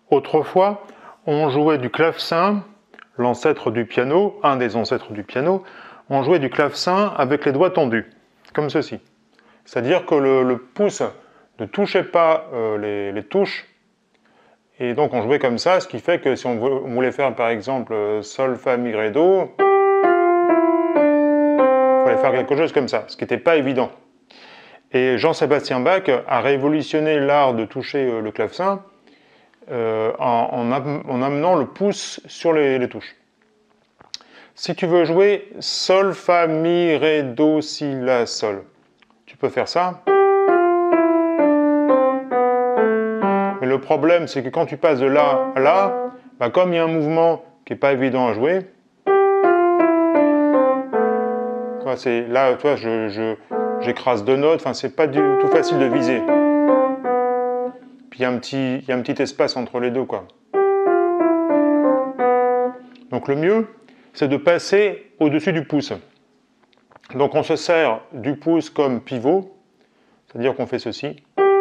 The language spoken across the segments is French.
Autrefois, on jouait du clavecin, l'ancêtre du piano, un des ancêtres du piano, on jouait du clavecin avec les doigts tendus, comme ceci. C'est-à-dire que le pouce ne touchait pas les touches, et donc on jouait comme ça, ce qui fait que si on voulait faire par exemple Sol, Fa, Mi, Ré, Do, il fallait faire quelque chose comme ça, ce qui n'était pas évident. Et Jean-Sébastien Bach a révolutionné l'art de toucher le clavecin en amenant le pouce sur les touches. Si tu veux jouer Sol, Fa, Mi, Ré, Do, Si, La, Sol, tu peux faire ça. Mais le problème, c'est que quand tu passes de là à là, bah comme il y a un mouvement qui n'est pas évident à jouer, là, toi, j'écrase deux notes, enfin, c'est pas du tout facile de viser. Puis il y a un petit espace entre les deux, quoi. Donc le mieux, c'est de passer au-dessus du pouce. Donc on se sert du pouce comme pivot, c'est-à-dire qu'on fait ceci.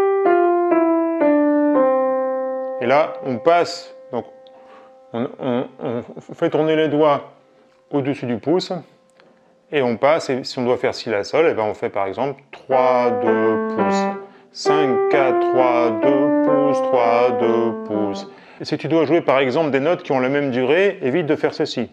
Et là, on passe, donc on fait tourner les doigts au-dessus du pouce, et on passe, et si on doit faire Si, La, Sol, et bien on fait par exemple 3, 2 pouces, 5, 4, 3, 2 pouces, 3, 2 pouces. Et si tu dois jouer par exemple des notes qui ont la même durée, évite de faire ceci.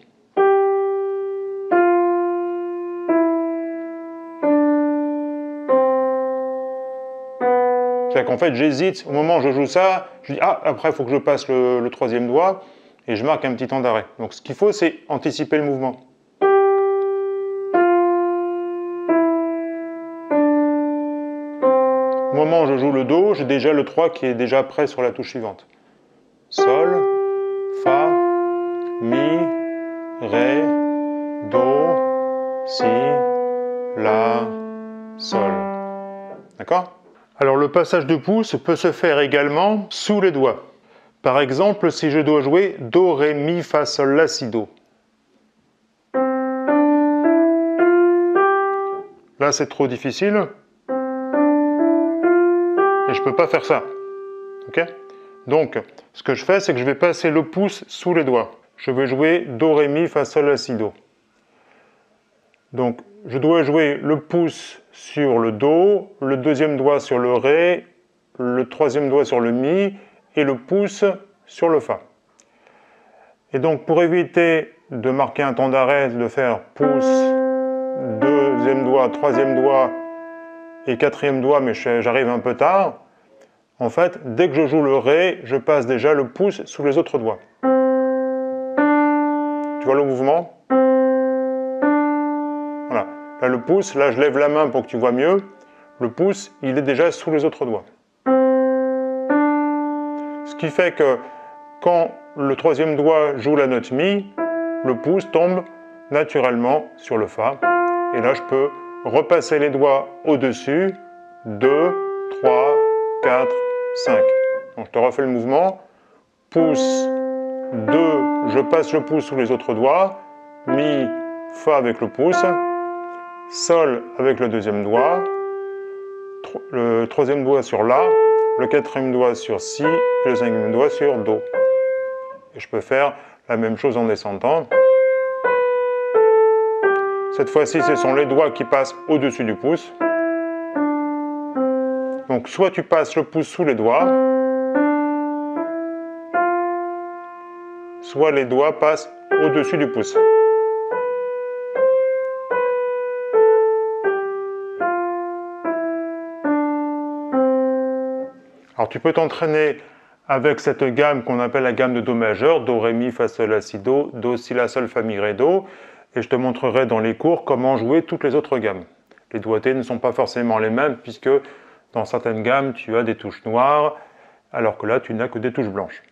C'est-à-dire qu'en fait, j'hésite, au moment où je joue ça, je dis « Ah, après, il faut que je passe le troisième doigt », et je marque un petit temps d'arrêt. Donc ce qu'il faut, c'est anticiper le mouvement. Au moment où je joue le Do, j'ai déjà le 3 qui est déjà prêt sur la touche suivante. Sol, Fa, Mi, Ré, Do, Si, La, Sol. D'accord ? Alors le passage de pouce peut se faire également sous les doigts. Par exemple, si je dois jouer Do, Ré, Mi, Fa, Sol, La, Si, Do. Là, c'est trop difficile. Et je ne peux pas faire ça. Okay ? Donc, ce que je fais, c'est que je vais passer le pouce sous les doigts. Je vais jouer Do, Ré, Mi, Fa, Sol, La, Si, Do. Donc, je dois jouer le pouce sur le Do, le deuxième doigt sur le Ré, le troisième doigt sur le Mi et le pouce sur le Fa. Et donc, pour éviter de marquer un temps d'arrêt, de faire pouce, deuxième doigt, troisième doigt et quatrième doigt, mais j'arrive un peu tard, en fait, dès que je joue le Ré, je passe déjà le pouce sous les autres doigts. Tu vois le mouvement ? Voilà. Là, le pouce, là, je lève la main pour que tu vois mieux. Le pouce, il est déjà sous les autres doigts. Ce qui fait que quand le troisième doigt joue la note Mi, le pouce tombe naturellement sur le Fa. Et là, je peux repasser les doigts au-dessus. 2, 3, 4, 5. Donc, je te refais le mouvement. Pouce, 2, je passe le pouce sous les autres doigts. Mi, Fa avec le pouce. Sol avec le deuxième doigt, le troisième doigt sur La, le quatrième doigt sur Si, et le cinquième doigt sur Do. Et je peux faire la même chose en descendant. Cette fois-ci, ce sont les doigts qui passent au-dessus du pouce. Donc, soit tu passes le pouce sous les doigts, soit les doigts passent au-dessus du pouce. Alors tu peux t'entraîner avec cette gamme qu'on appelle la gamme de Do majeur, Do, Ré, Mi, Fa, Sol, La, Si, Do, Do, Si, La, Sol, Fa, Mi, Ré, Do, et je te montrerai dans les cours comment jouer toutes les autres gammes. Les doigtés ne sont pas forcément les mêmes puisque dans certaines gammes tu as des touches noires alors que là tu n'as que des touches blanches.